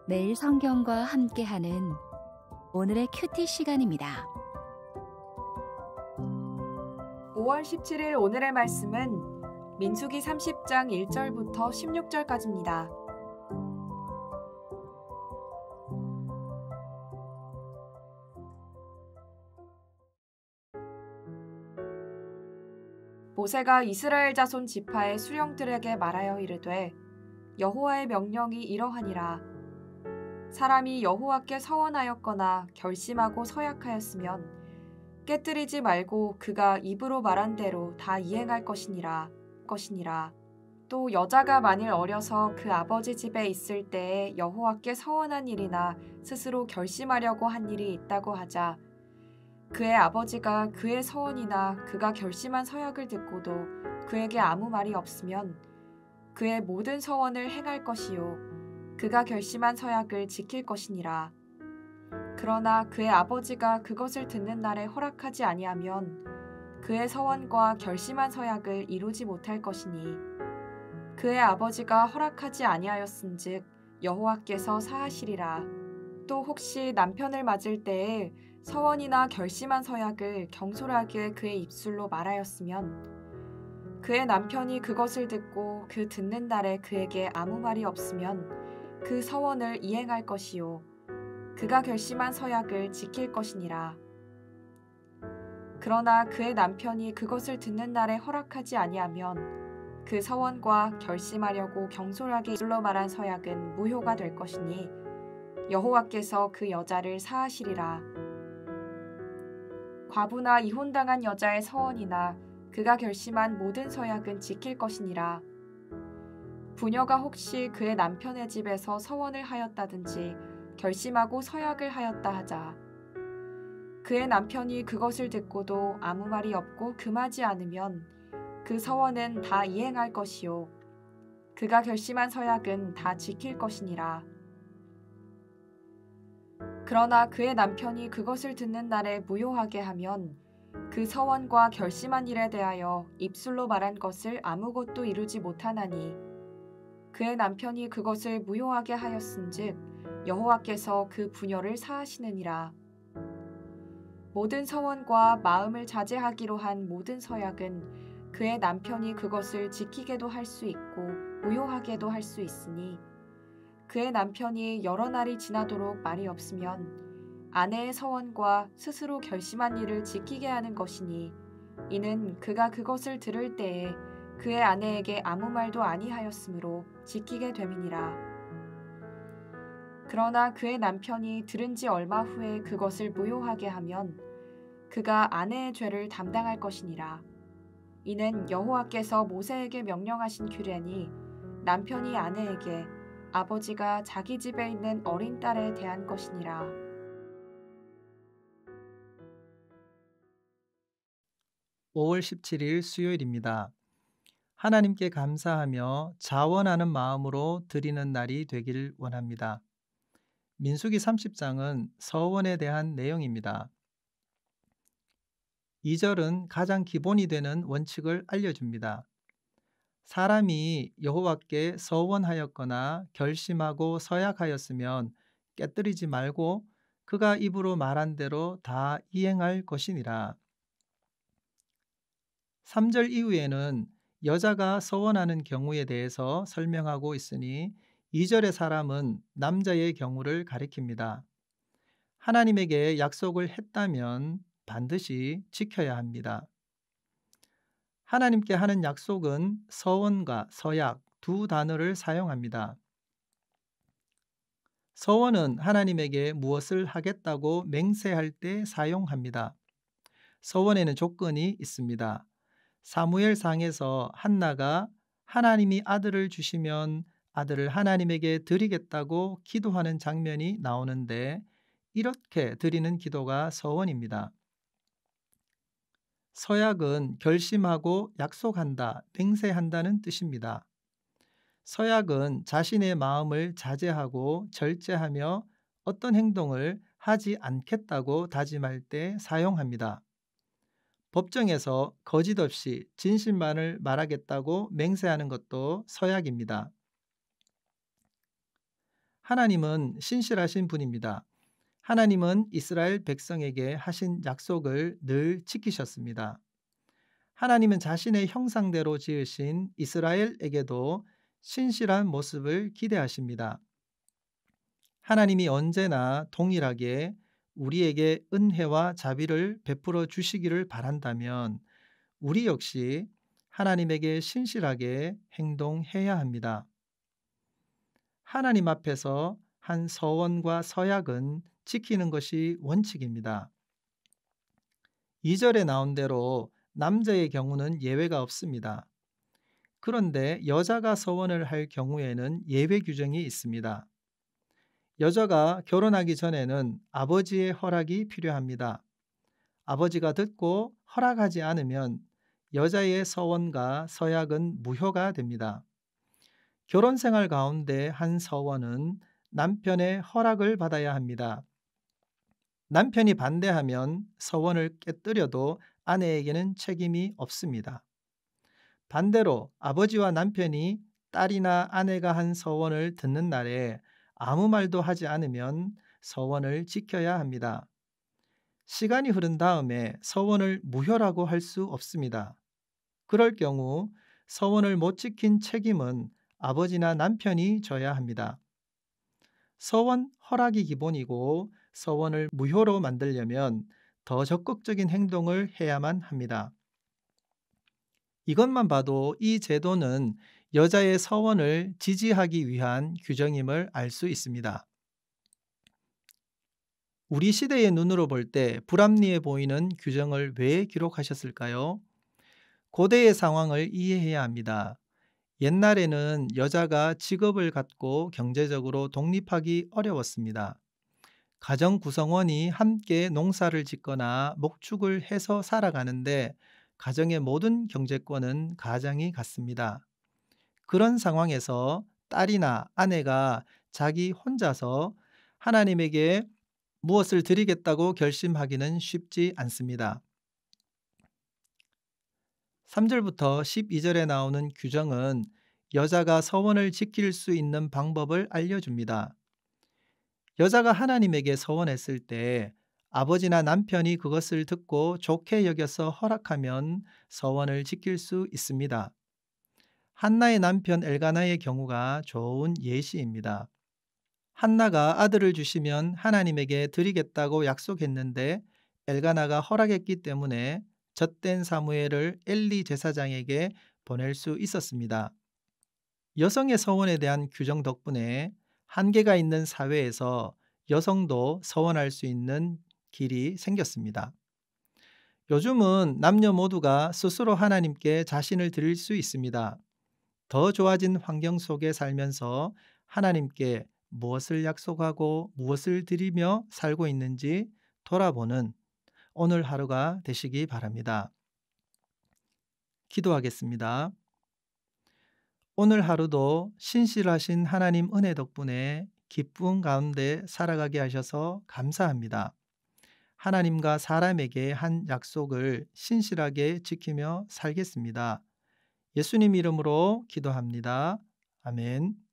매일 성경과 함께하는 오늘의 큐티 시간입니다. 5월 17일 오늘의 말씀은 민수기 30장 1절부터 16절까지입니다. 모세가 이스라엘 자손 지파의 수령들에게 말하여 이르되 여호와의 명령이 이러하니라. 사람이 여호와께 서원하였거나 결심하고 서약하였으면 깨뜨리지 말고 그가 입으로 말한 대로 다 이행할 것이니라. 또 여자가 만일 어려서 그 아버지 집에 있을 때에 여호와께 서원한 일이나 스스로 결심하려고 한 일이 있다고 하자 그의 아버지가 그의 서원이나 그가 결심한 서약을 듣고도 그에게 아무 말이 없으면 그의 모든 서원을 행할 것이요 그가 결심한 서약을 지킬 것이니라. 그러나 그의 아버지가 그것을 듣는 날에 허락하지 아니하면 그의 서원과 결심한 서약을 이루지 못할 것이니 그의 아버지가 허락하지 아니하였은즉 여호와께서 사하시리라. 또 혹시 남편을 맞을 때에 서원이나 결심한 서약을 경솔하게 그의 입술로 말하였으면 그의 남편이 그것을 듣고 그 듣는 날에 그에게 아무 말이 없으면 그 서원을 이행할 것이요 그가 결심한 서약을 지킬 것이니라. 그러나 그의 남편이 그것을 듣는 날에 허락하지 아니하면 그 서원과 결심하려고 경솔하게 입술로 말한 서약은 무효가 될 것이니 여호와께서 그 여자를 사하시리라. 과부나 이혼당한 여자의 서원이나 그가 결심한 모든 서약은 지킬 것이니라. 부녀가 혹시 그의 남편의 집에서 서원을 하였다든지 결심하고 서약을 하였다 하자 그의 남편이 그것을 듣고도 아무 말이 없고 금하지 않으면 그 서원은 다 이행할 것이요 그가 결심한 서약은 다 지킬 것이니라. 그러나 그의 남편이 그것을 듣는 날에 무효하게 하면 그 서원과 결심한 일에 대하여 입술로 말한 것을 아무것도 이루지 못하나니 그의 남편이 그것을 무효하게 하였은즉 여호와께서 그 부녀를 사하시느니라. 모든 서원과 마음을 자제하기로 한 모든 서약은 그의 남편이 그것을 지키게도 할 수 있고 무효하게도 할 수 있으니 그의 남편이 여러 날이 지나도록 말이 없으면 아내의 서원과 스스로 결심한 일을 지키게 하는 것이니 이는 그가 그것을 들을 때에 그의 아내에게 아무 말도 아니하였으므로 지키게 됨이니라. 그러나 그의 남편이 들은 지 얼마 후에 그것을 무효하게 하면 그가 아내의 죄를 담당할 것이니라. 이는 여호와께서 모세에게 명령하신 규례니 남편이 아내에게 아버지가 자기 집에 있는 어린 딸에 대한 것이니라. (5월 17일) 수요일입니다. 하나님께 감사하며 자원하는 마음으로 드리는 날이 되길 원합니다. 민수기 30장은 서원에 대한 내용입니다. 2절은 가장 기본이 되는 원칙을 알려줍니다. 사람이 여호와께 서원하였거나 결심하고 서약하였으면 깨뜨리지 말고 그가 입으로 말한 대로 다 이행할 것이니라. 3절 이후에는 여자가 서원하는 경우에 대해서 설명하고 있으니 2절의 사람은 남자의 경우를 가리킵니다. 하나님에게 약속을 했다면 반드시 지켜야 합니다. 하나님께 하는 약속은 서원과 서약 두 단어를 사용합니다. 서원은 하나님에게 무엇을 하겠다고 맹세할 때 사용합니다. 서원에는 조건이 있습니다. 사무엘상에서 한나가 하나님이 아들을 주시면 아들을 하나님에게 드리겠다고 기도하는 장면이 나오는데 이렇게 드리는 기도가 서원입니다. 서약은 결심하고 약속한다, 맹세한다는 뜻입니다. 서약은 자신의 마음을 자제하고 절제하며 어떤 행동을 하지 않겠다고 다짐할 때 사용합니다. 법정에서 거짓 없이 진실만을 말하겠다고 맹세하는 것도 서약입니다. 하나님은 신실하신 분입니다. 하나님은 이스라엘 백성에게 하신 약속을 늘 지키셨습니다. 하나님은 자신의 형상대로 지으신 이스라엘에게도 신실한 모습을 기대하십니다. 하나님이 언제나 동일하게 우리에게 은혜와 자비를 베풀어 주시기를 바란다면 우리 역시 하나님에게 신실하게 행동해야 합니다. 하나님 앞에서 한 서원과 서약은 지키는 것이 원칙입니다. 2절에 나온 대로 남자의 경우는 예외가 없습니다. 그런데 여자가 서원을 할 경우에는 예외 규정이 있습니다. 여자가 결혼하기 전에는 아버지의 허락이 필요합니다. 아버지가 듣고 허락하지 않으면 여자의 서원과 서약은 무효가 됩니다. 결혼 생활 가운데 한 서원은 남편의 허락을 받아야 합니다. 남편이 반대하면 서원을 깨뜨려도 아내에게는 책임이 없습니다. 반대로 아버지와 남편이 딸이나 아내가 한 서원을 듣는 날에 아무 말도 하지 않으면 서원을 지켜야 합니다. 시간이 흐른 다음에 서원을 무효라고 할 수 없습니다. 그럴 경우 서원을 못 지킨 책임은 아버지나 남편이 져야 합니다. 서원 허락이 기본이고 서원을 무효로 만들려면 더 적극적인 행동을 해야만 합니다. 이것만 봐도 이 제도는 여자의 서원을 지지하기 위한 규정임을 알 수 있습니다. 우리 시대의 눈으로 볼 때 불합리해 보이는 규정을 왜 기록하셨을까요? 고대의 상황을 이해해야 합니다. 옛날에는 여자가 직업을 갖고 경제적으로 독립하기 어려웠습니다. 가정 구성원이 함께 농사를 짓거나 목축을 해서 살아가는데 가정의 모든 경제권은 가장이 갖습니다. 그런 상황에서 딸이나 아내가 자기 혼자서 하나님에게 무엇을 드리겠다고 결심하기는 쉽지 않습니다. 3절부터 12절에 나오는 규정은 여자가 서원을 지킬 수 있는 방법을 알려줍니다. 여자가 하나님에게 서원했을 때 아버지나 남편이 그것을 듣고 좋게 여겨서 허락하면 서원을 지킬 수 있습니다. 한나의 남편 엘가나의 경우가 좋은 예시입니다. 한나가 아들을 주시면 하나님에게 드리겠다고 약속했는데 엘가나가 허락했기 때문에 젖된 사무엘을 엘리 제사장에게 보낼 수 있었습니다. 여성의 서원에 대한 규정 덕분에 한계가 있는 사회에서 여성도 서원할 수 있는 길이 생겼습니다. 요즘은 남녀 모두가 스스로 하나님께 자신을 드릴 수 있습니다. 더 좋아진 환경 속에 살면서 하나님께 무엇을 약속하고 무엇을 드리며 살고 있는지 돌아보는 오늘 하루가 되시기 바랍니다. 기도하겠습니다. 오늘 하루도 신실하신 하나님 은혜 덕분에 기쁨 가운데 살아가게 하셔서 감사합니다. 하나님과 사람에게 한 약속을 신실하게 지키며 살겠습니다. 예수님 이름으로 기도합니다. 아멘.